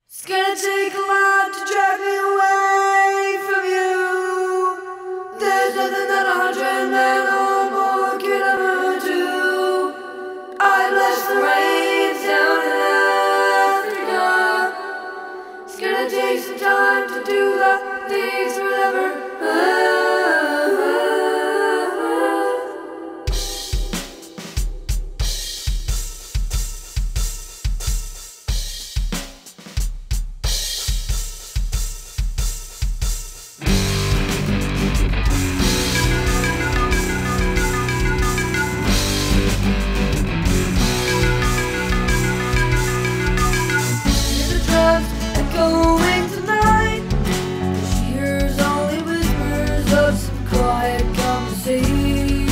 It's gonna take a lot to drag me away from you. There's nothing that 100 men or more could ever do. I bless the rains down in Africa. It's gonna take some time to do the things we'll never going tonight. She hears only whispers of some quiet conversation.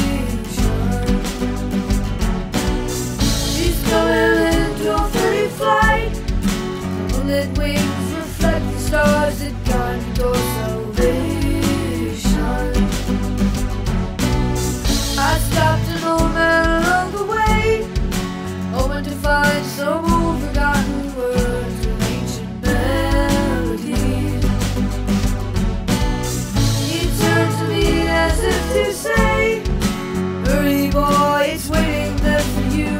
She's coming into a pretty flight. Moonlit wings reflect the stars that guide your salvation. I stopped a moment along the way, hoping to find some old forgotten words. As if to say, hurry boy, it's waiting there for you.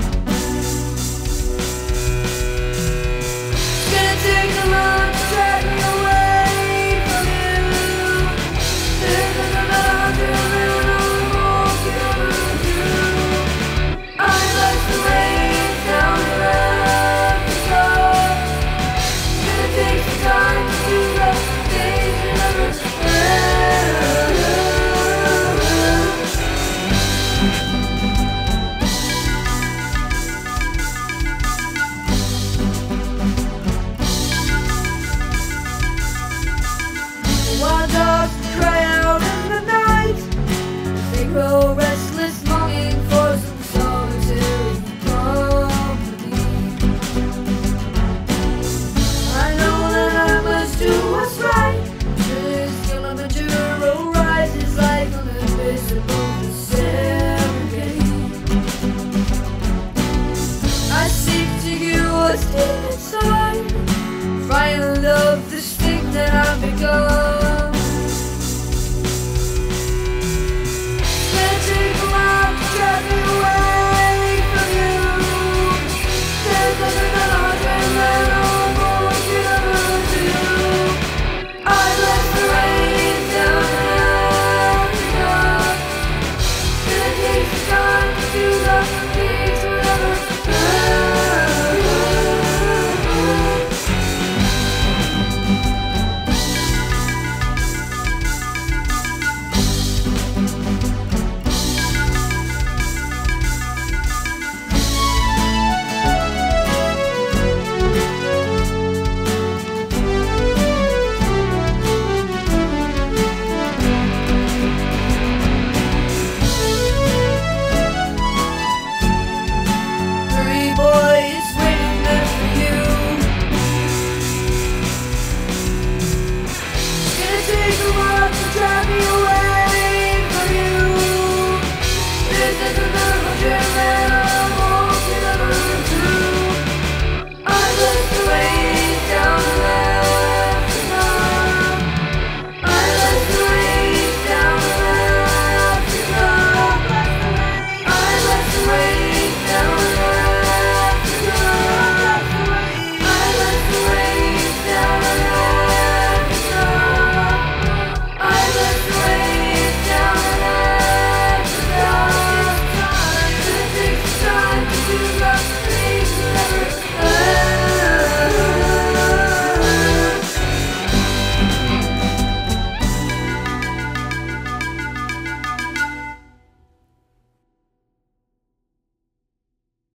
It's gonna take a lot to drag me away from you. There's another 100 men or more can ever do. I like the rain down in Africa. It's gonna take some time to do the things you never Wild dogs cry out in the night. They grow restless, longing for some solitary company. I know that I must do what's right. This Kilimanjaro rises like an invisible Serengeti. I seek to hear what's deep inside, frightened of this thing that I've begun.